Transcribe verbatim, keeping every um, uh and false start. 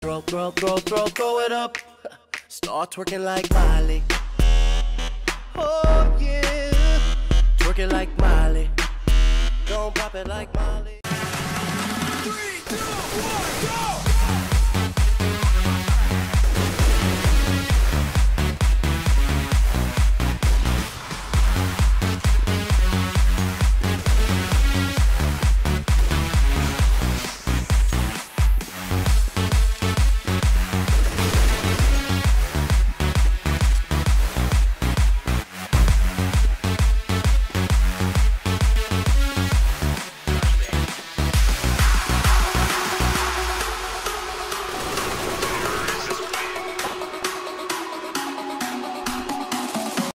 throw, throw, throw, throw, throw it up. Start twerking like Miley. Oh yeah, twerking like Miley. Don't pop it like Miley.